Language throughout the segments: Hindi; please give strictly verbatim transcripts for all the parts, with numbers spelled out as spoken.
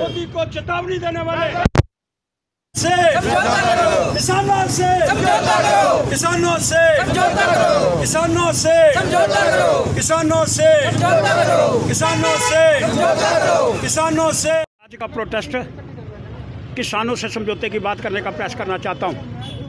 मोदी को चेतावनी देने वाले से किसानों से किसानों से किसानों से किसानों से किसानों से किसानों से आज का प्रोटेस्ट किसानों से समझौते की बात करने का प्रयास करना चाहता हूं।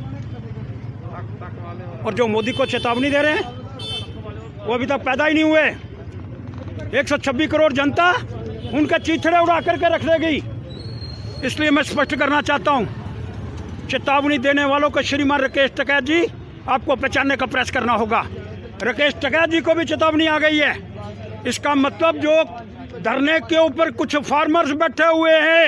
और जो मोदी को चेतावनी दे रहे हैं वो अभी तक पैदा ही नहीं हुए। एक सौ छब्बीस करोड़ जनता उनके चीथड़े उड़ा करके रख देगी। इसलिए मैं स्पष्ट करना चाहता हूं, चेतावनी देने वालों को श्रीमान राकेश टिकैत जी आपको पहचानने का प्रयास करना होगा। राकेश टिकैत जी को भी चेतावनी आ गई है। इसका मतलब जो धरने के ऊपर कुछ फार्मर्स बैठे हुए हैं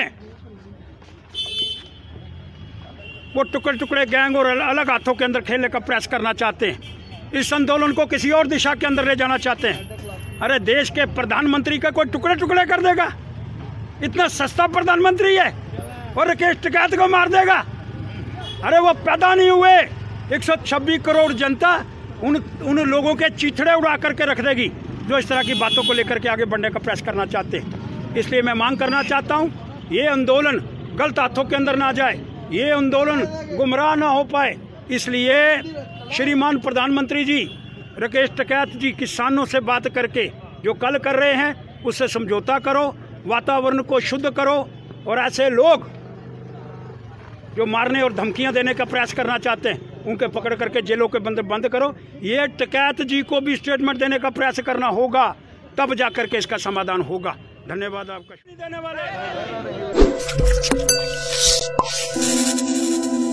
वो टुकड़े टुकड़े गैंग और अलग हाथों के अंदर खेलने का प्रयास करना चाहते हैं। इस आंदोलन को किसी और दिशा के अंदर ले जाना चाहते हैं। अरे देश के प्रधानमंत्री का कोई टुकड़े टुकड़े कर देगा? इतना सस्ता प्रधानमंत्री है और राकेश टिकैत को मार देगा? अरे वो पैदा नहीं हुए। एक सौ छब्बीस करोड़ जनता उन उन लोगों के चीथड़े उड़ा करके रख देगी जो इस तरह की बातों को लेकर के आगे बढ़ने का प्रयास करना चाहते हैं। इसलिए मैं मांग करना चाहता हूं, ये आंदोलन गलत हाथों के अंदर ना जाए, ये आंदोलन गुमराह ना हो पाए। इसलिए श्रीमान प्रधानमंत्री जी राकेश टिकैत जी किसानों से बात करके जो कल कर रहे हैं उससे समझौता करो, वातावरण को शुद्ध करो और ऐसे लोग जो मारने और धमकियां देने का प्रयास करना चाहते हैं उनके पकड़ करके जेलों के बंद बंद करो। ये टिकैत जी को भी स्टेटमेंट देने का प्रयास करना होगा, तब जाकर के इसका समाधान होगा। धन्यवाद आपका देने वाले।